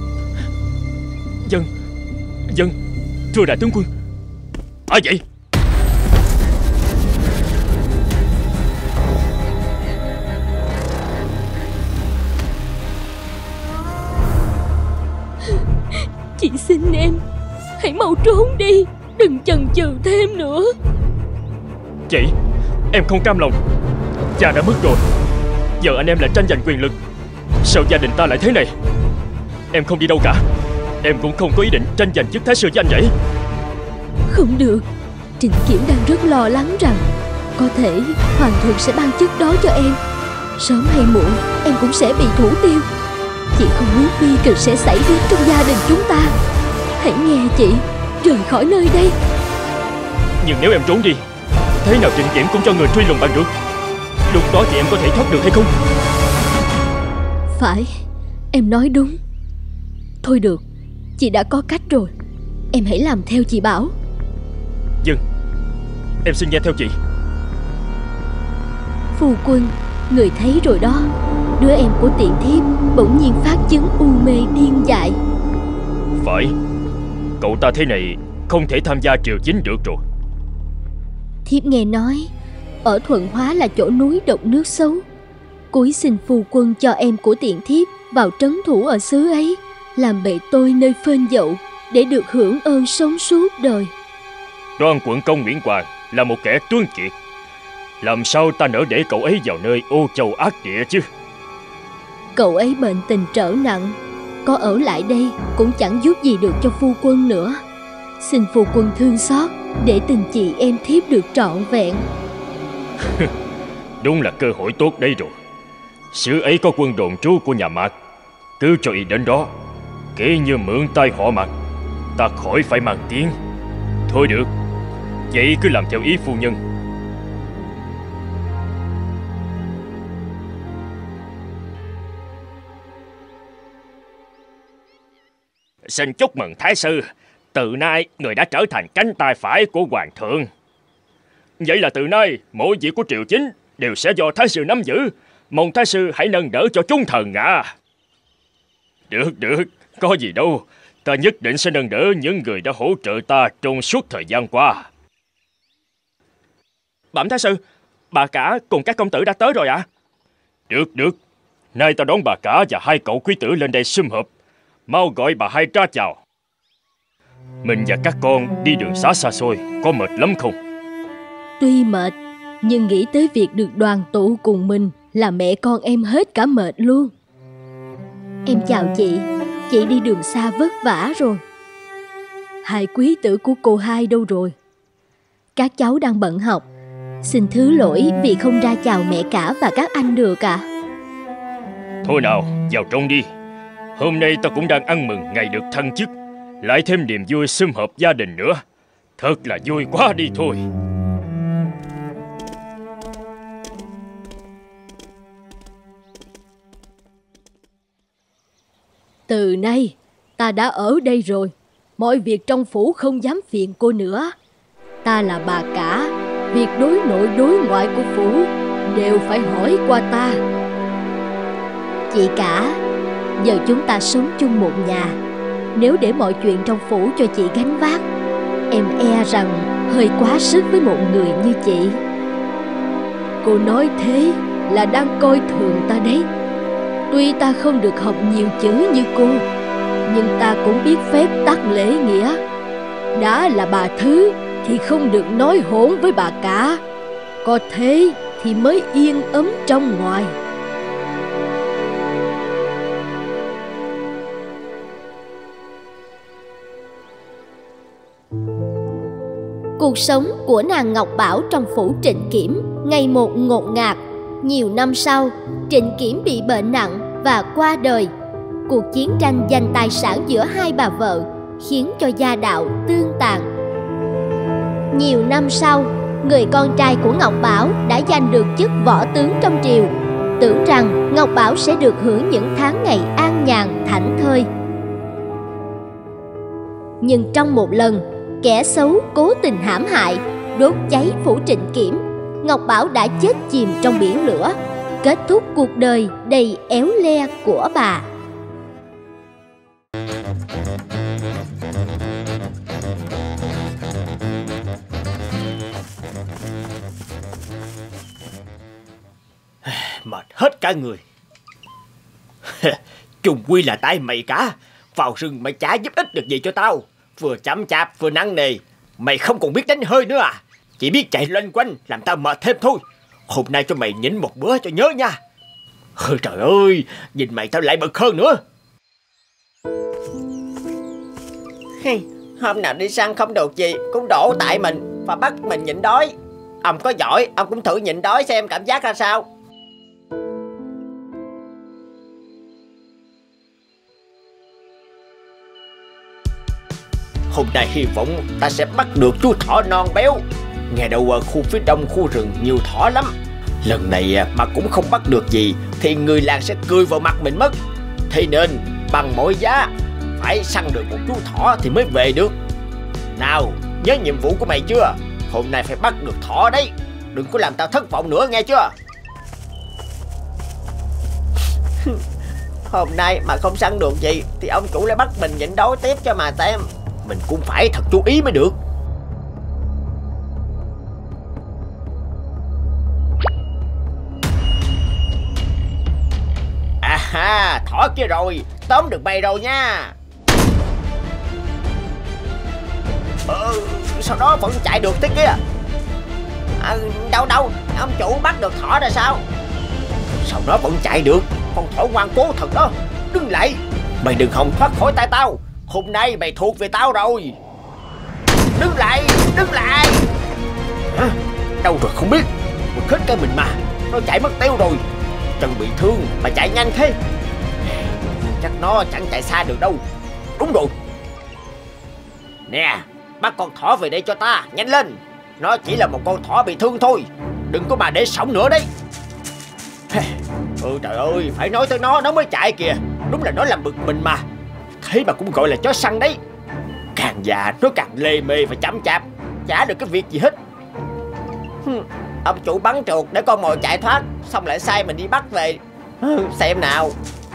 Dân, thưa đại tướng quân. Ai vậy? Chị xin em, hãy mau trốn đi, đừng chần chừ thêm nữa. Chị, em không cam lòng. Cha đã mất rồi, giờ anh em lại tranh giành quyền lực. Sao gia đình ta lại thế này? Em không đi đâu cả. Em cũng không có ý định tranh giành chức thái sư với anh vậy. Không được, Trình Kiểm đang rất lo lắng rằng có thể hoàng thượng sẽ ban chức đó cho em. Sớm hay muộn em cũng sẽ bị thủ tiêu. Chị không muốn bi kịch sẽ xảy đến trong gia đình chúng ta. Hãy nghe chị, rời khỏi nơi đây. Nhưng nếu em trốn đi, thế nào Trình Kiểm cũng cho người truy lùng bằng được. Lúc đó thì em có thể thoát được hay không? Phải, em nói đúng. Thôi được, chị đã có cách rồi. Em hãy làm theo chị bảo. Vâng, em xin nghe theo chị. Phu quân, người thấy rồi đó. Đứa em của Tiện Thiếp bỗng nhiên phát chứng u mê điên dại. Phải, cậu ta thế này không thể tham gia triều chính được rồi. Thiếp nghe nói ở Thuận Hóa là chỗ núi độc nước xấu. Cúi xin phu quân cho em của Tiện Thiếp vào trấn thủ ở xứ ấy, làm bệ tôi nơi phên dậu, để được hưởng ơn sống suốt đời. Đoan quận công Nguyễn Hoàng là một kẻ tuân kiệt, làm sao ta nỡ để cậu ấy vào nơi ô châu ác địa chứ? Cậu ấy bệnh tình trở nặng, có ở lại đây cũng chẳng giúp gì được cho phu quân nữa. Xin phu quân thương xót, để tình chị em thiếp được trọn vẹn. Đúng là cơ hội tốt đấy rồi. Xứ ấy có quân đồn trú của nhà Mạc, cứ cho y đến đó, kể như mượn tay họ Mạc, ta khỏi phải mang tiếng. Thôi được, vậy cứ làm theo ý phu nhân. Xin chúc mừng thái sư, từ nay người đã trở thành cánh tay phải của hoàng thượng. Vậy là từ nay mỗi việc của triều chính đều sẽ do thái sư nắm giữ. Mong thái sư hãy nâng đỡ cho chúng thần ạ. Được, có gì đâu. Ta nhất định sẽ nâng đỡ những người đã hỗ trợ ta trong suốt thời gian qua. Bẩm thái sư, bà cả cùng các công tử đã tới rồi ạ. Được. Nay ta đón bà cả và hai cậu quý tử lên đây sum họp. Mau gọi bà hai ra chào. Mình và các con đi đường xá xa xôi, có mệt lắm không? Tuy mệt, nhưng nghĩ tới việc được đoàn tụ cùng mình là mẹ con em hết cả mệt luôn. Em chào chị đi đường xa vất vả rồi. Hai quý tử của cô hai đâu rồi? Các cháu đang bận học, xin thứ lỗi vì không ra chào mẹ cả và các anh được ạ. Thôi nào, vào trong đi. Hôm nay ta cũng đang ăn mừng ngày được thăng chức, lại thêm niềm vui sum họp gia đình nữa. Thật là vui quá đi thôi. Từ nay ta đã ở đây rồi, mọi việc trong phủ không dám phiền cô nữa. Ta là bà cả, việc đối nội đối ngoại của phủ đều phải hỏi qua ta. Chị cả, giờ chúng ta sống chung một nhà, nếu để mọi chuyện trong phủ cho chị gánh vác, em e rằng hơi quá sức với một người như chị. Cô nói thế là đang coi thường ta đấy. Tuy ta không được học nhiều chữ như cô, nhưng ta cũng biết phép tắc lễ nghĩa. Đã là bà thứ thì không được nói hỗn với bà cả, có thế thì mới yên ấm trong ngoài. Cuộc sống của nàng Ngọc Bảo trong phủ Trịnh Kiểm ngày một ngột ngạt. Nhiều năm sau, Trịnh Kiểm bị bệnh nặng và qua đời. Cuộc chiến tranh giành tài sản giữa hai bà vợ khiến cho gia đạo tương tàn. Nhiều năm sau, người con trai của Ngọc Bảo đã giành được chức võ tướng trong triều, tưởng rằng Ngọc Bảo sẽ được hưởng những tháng ngày an nhàn thảnh thơi. Nhưng trong một lần, kẻ xấu cố tình hãm hại, đốt cháy phủ Trịnh Kiểm, Ngọc Bảo đã chết chìm trong biển lửa, kết thúc cuộc đời đầy éo le của bà. Mệt hết cả người. Chung quy là tại mày cả. Vào rừng mày chả giúp ích được gì cho tao. Vừa chậm chạp vừa nặng nề. Mày không còn biết đánh hơi nữa à? Chỉ biết chạy loanh quanh làm tao mệt thêm thôi. Hôm nay cho mày nhịn một bữa cho nhớ nha. Trời ơi, nhìn mày tao lại bực hơn nữa. Hôm nào đi săn không được gì cũng đổ tại mình và bắt mình nhịn đói. Ông có giỏi, ông cũng thử nhịn đói xem cảm giác ra sao. Hôm nay hy vọng ta sẽ bắt được chú thỏ non béo. Nghe đâu khu phía đông khu rừng nhiều thỏ lắm. Lần này mà cũng không bắt được gì thì người làng sẽ cười vào mặt mình mất. Thế nên bằng mọi giá phải săn được một chú thỏ thì mới về được. Nào, nhớ nhiệm vụ của mày chưa? Hôm nay phải bắt được thỏ đấy. Đừng có làm tao thất vọng nữa nghe chưa? Hôm nay mà không săn được gì thì ông chủ lại bắt mình nhịn đói tiếp cho mà xem. Mình cũng phải thật chú ý mới được. À, thỏ kia rồi, tóm được mày rồi nha. Sau đó vẫn chạy được thế kia. Đâu, ông chủ bắt được thỏ rồi sao? Sau đó vẫn chạy được. Con thỏ ngoan cố thật đó. Đứng lại, mày đừng hòng thoát khỏi tay tao. Hôm nay mày thuộc về tao rồi. Đứng lại. Hả? Đâu rồi không biết. Một hết cái mình mà. Nó chạy mất tiêu rồi. Chân bị thương mà chạy nhanh thế. Chắc nó chẳng chạy xa được đâu. Đúng rồi. Nè, bắt con thỏ về đây cho ta, nhanh lên. Nó chỉ là một con thỏ bị thương thôi. Đừng có mà để sống nữa đấy. Trời ơi, phải nói tới nó mới chạy kìa. Đúng là nó làm bực mình mà. Thế mà cũng gọi là chó săn đấy. Càng già nó càng lê mê và chậm chạp, chả được cái việc gì hết. Ông chủ bắn chuột để con mồi chạy thoát, xong lại sai mình đi bắt về. Xem nào.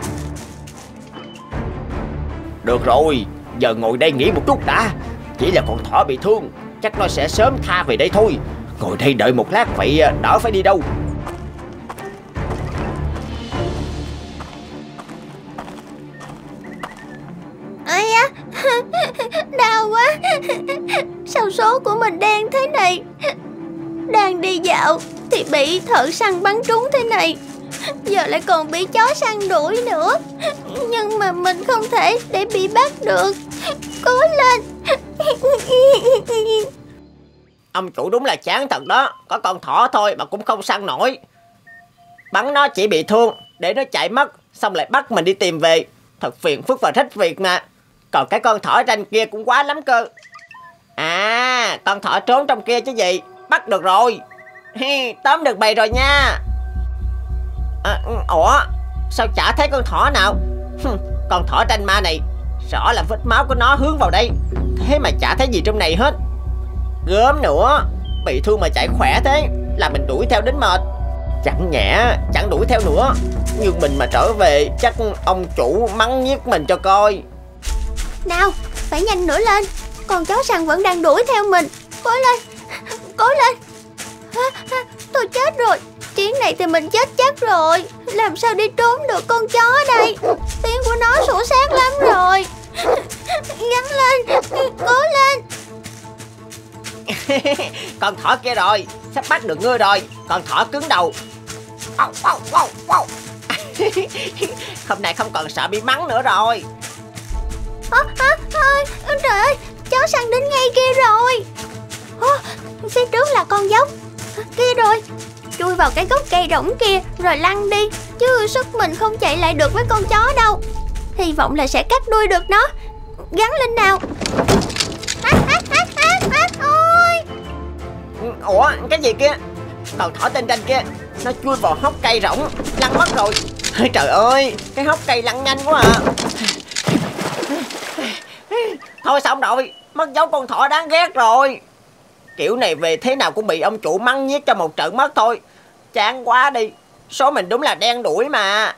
Được rồi, giờ ngồi đây nghỉ một chút đã. Chỉ là con thỏ bị thương, chắc nó sẽ sớm tha về đây thôi. Ngồi đây đợi một lát vậy đỡ phải đi đâu. Ây da, đau quá. Sao số của mình đen thế này? Đang đi dạo thì bị thợ săn bắn trúng thế này. giờ lại còn bị chó săn đuổi nữa. Nhưng mà mình không thể để bị bắt được. Cố lên. Ông chủ đúng là chán thật đó. Có con thỏ thôi mà cũng không săn nổi. Bắn nó chỉ bị thương, để nó chạy mất, xong lại bắt mình đi tìm về. Thật phiền phức và thích việc mà. Còn cái con thỏ ranh kia cũng quá lắm cơ. À, con thỏ trốn trong kia chứ gì. Bắt được rồi. Tóm được bầy rồi nha. Ủa, sao chả thấy con thỏ nào? Con thỏ ranh ma này, rõ là vết máu của nó hướng vào đây. Thế mà chả thấy gì trong này hết. Gớm nữa, bị thương mà chạy khỏe thế, là mình đuổi theo đến mệt. Chẳng nhẽ chẳng đuổi theo nữa, nhưng mình mà trở về chắc ông chủ mắng nhiếc mình cho coi. Nào, phải nhanh nữa lên. Con chó săn vẫn đang đuổi theo mình. Cố lên, cố lên. Tôi chết rồi. Chuyến này thì mình chết chắc rồi. Làm sao đi trốn được con chó đây? Tiếng của nó sủa sát lắm rồi. Gắn lên, cố lên. Con thỏ kia rồi, sắp bắt được ngươi rồi. Con thỏ cứng đầu. Hôm nay không còn sợ bị mắng nữa rồi. Trời ơi, chó săn đến ngay kia rồi. Phía trước là con dốc. Kia rồi. Chui vào cái gốc cây rỗng kia rồi lăn đi. Chứ sức mình không chạy lại được với con chó đâu. Hy vọng là sẽ cắt đuôi được nó. Gắn lên nào. Ôi. Ủa, cái gì kia? Con thỏ tên ranh kia, nó chui vào hốc cây rỗng, lăn mất rồi. Trời ơi, cái hốc cây lăn nhanh quá à. Thôi xong rồi, mất dấu con thỏ đáng ghét rồi. Kiểu này về thế nào cũng bị ông chủ mắng nhiếc cho một trận mất thôi. Chán quá đi. Số mình đúng là đen đuổi mà.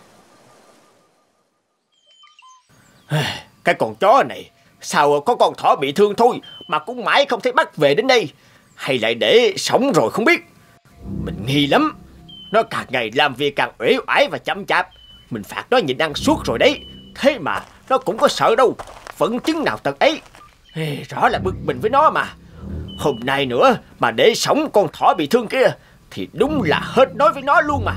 Cái con chó này, sao có con thỏ bị thương thôi mà cũng mãi không thấy bắt về đến đây. Hay lại để sống rồi không biết. Mình nghi lắm. Nó càng ngày làm việc càng uể oải và chậm chạp. Mình phạt nó nhịn ăn suốt rồi đấy. Thế mà nó cũng có sợ đâu. Phận chứng nào tật ấy. Rõ là bực mình với nó mà. Hôm nay nữa mà để sống con thỏ bị thương kia thì đúng là hết nói với nó luôn mà.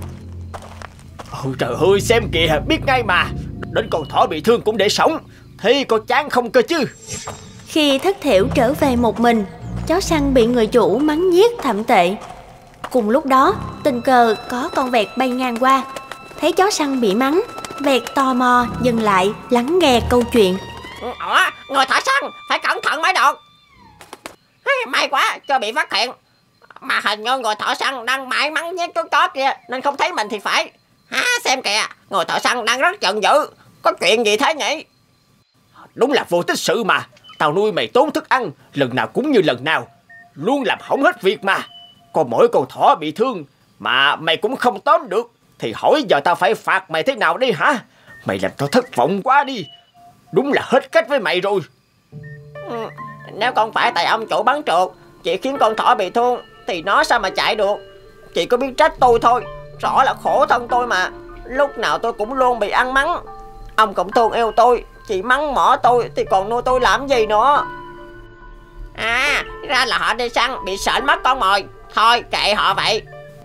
Ôi trời ơi, xem kìa, biết ngay mà. Đến con thỏ bị thương cũng để sống. Thế có chán không cơ chứ. Khi thất thểu trở về một mình, chó săn bị người chủ mắng nhiếc thậm tệ. Cùng lúc đó, tình cờ có con vẹt bay ngang qua. Thấy chó săn bị mắng, vẹt tò mò dừng lại lắng nghe câu chuyện. Ủa, người thợ săn phải cẩn thận mới được. May quá cho bị phát hiện. Mà hình như người thợ săn đang mãi mắng nhiếc chú chó kia nên không thấy mình thì phải. Xem kìa, người thợ săn đang rất giận dữ. Có chuyện gì thế nhỉ? Đúng là vô tích sự mà. Tao nuôi mày tốn thức ăn, lần nào cũng như lần nào. Luôn làm hỏng hết việc mà. Còn mỗi con thỏ bị thương mà mày cũng không tóm được thì hỏi giờ tao phải phạt mày thế nào đi hả? Mày làm tao thất vọng quá đi. Đúng là hết cách với mày rồi. Nếu không phải tại ông chủ bắn trượt chỉ khiến con thỏ bị thương thì nó sao mà chạy được? Chị có biết trách tôi thôi. Rõ là khổ thân tôi mà. Lúc nào tôi cũng luôn bị ăn mắng. Ông cũng thương yêu tôi, chị mắng mỏ tôi thì còn nuôi tôi làm gì nữa. À, ra là họ đi săn bị sởn mất con mồi. Thôi kệ họ vậy.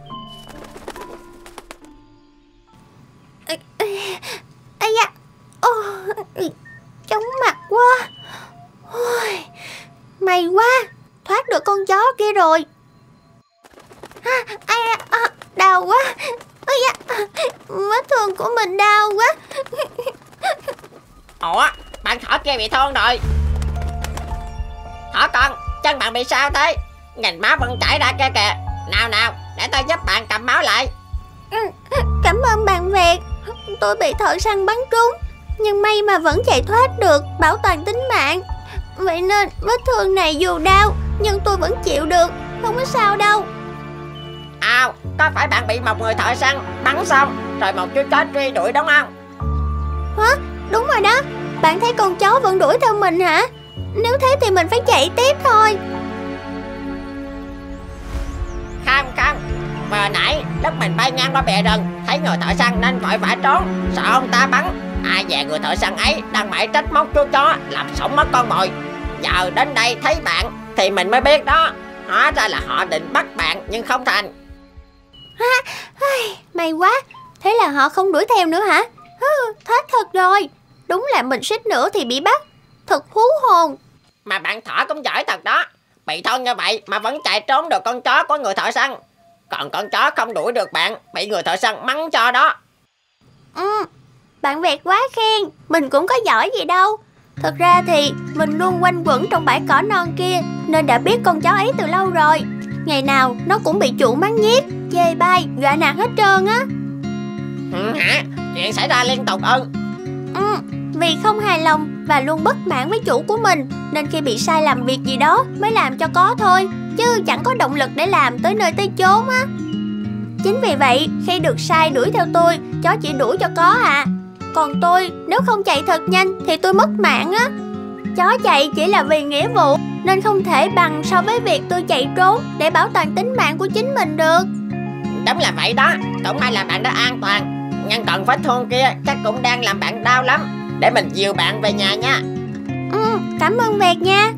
Ây da, chóng mặt quá. May quá, thoát được con chó kia rồi. Đau quá. Ây da, vết thương của mình đau quá. Ủa, bạn thỏ kia bị thương rồi. Thỏ con, chân bạn bị sao thế? Nhìn máu vẫn chảy ra kia kìa. Nào nào, để tôi giúp bạn cầm máu lại. Cảm ơn bạn Vẹt. Tôi bị thợ săn bắn trúng, nhưng may mà vẫn chạy thoát được, bảo toàn tính mạng. Vậy nên vết thương này dù đau nhưng tôi vẫn chịu được, không có sao đâu. Có phải bạn bị một người thợ săn bắn xong rồi một chú chó truy đuổi đúng không? Hả? Đúng rồi đó. Bạn thấy con chó vẫn đuổi theo mình hả? Nếu thế thì mình phải chạy tiếp thôi. Không, vừa nãy lúc mình bay ngang qua bìa rừng thấy người thợ săn nên vội vã trốn, sợ ông ta bắn. Ai về người thợ săn ấy đang mãi trách móc chú chó làm sống mất con mồi. Giờ đến đây thấy bạn thì mình mới biết đó. Hóa ra là họ định bắt bạn nhưng không thành. May quá, thế là họ không đuổi theo nữa hả? Thoát thật rồi. Đúng là mình suýt nữa thì bị bắt. Thật hú hồn. Mà bạn thỏ cũng giỏi thật đó. Bị thương như vậy mà vẫn chạy trốn được con chó của người thợ săn. Còn con chó không đuổi được bạn, bị người thợ săn mắng cho đó. Bạn Vẹt quá khen. Mình cũng có giỏi gì đâu. Thật ra thì mình luôn quanh quẩn trong bãi cỏ non kia, nên đã biết con chó ấy từ lâu rồi. Ngày nào nó cũng bị chủ mắng nhiếc, chê bai, dọa nạt hết trơn á. Hả? Chuyện xảy ra liên tục ư? Vì không hài lòng và luôn bất mãn với chủ của mình, nên khi bị sai làm việc gì đó mới làm cho có thôi, chứ chẳng có động lực để làm tới nơi tới chốn á. Chính vì vậy, khi được sai đuổi theo tôi, chó chỉ đuổi cho có à. Còn tôi, nếu không chạy thật nhanh thì tôi mất mạng á. Chó chạy chỉ là vì nghĩa vụ, nên không thể bằng so với việc tôi chạy trốn để bảo toàn tính mạng của chính mình được. Đúng là vậy đó. Cũng may là bạn đã an toàn. Nhưng còn vết thương kia chắc cũng đang làm bạn đau lắm. Để mình dìu bạn về nhà nha. Cảm ơn Vẹt nha.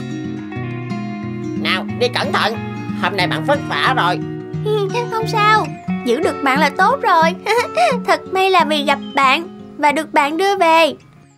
Nào, đi cẩn thận. Hôm nay bạn vất vả rồi. Không sao, giữ được bạn là tốt rồi. Thật may là vì gặp bạn và được bạn đưa về.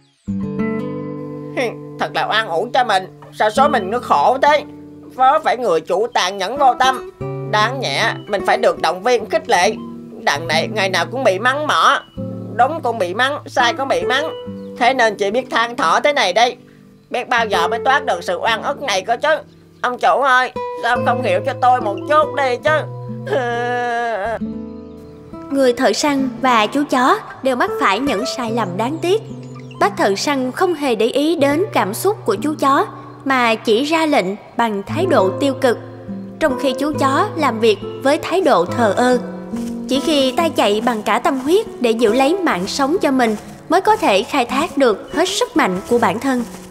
Thật là oan uổng cho mình. Sao số mình nó khổ thế? Vớ phải người chủ tàn nhẫn vô tâm. Đáng nhẹ mình phải được động viên khích lệ. Đằng này ngày nào cũng bị mắng mỏ. Đúng cũng bị mắng, sai cũng bị mắng. Thế nên chỉ biết than thở thế này đây. Biết bao giờ mới thoát được sự oan ức này cơ chứ. Ông chủ ơi, sao ông không hiểu cho tôi một chút đi chứ? Người thợ săn và chú chó đều mắc phải những sai lầm đáng tiếc. Bác thợ săn không hề để ý đến cảm xúc của chú chó, mà chỉ ra lệnh bằng thái độ tiêu cực, trong khi chú chó làm việc với thái độ thờ ơ. Chỉ khi ta chạy bằng cả tâm huyết để giữ lấy mạng sống cho mình mới có thể khai thác được hết sức mạnh của bản thân.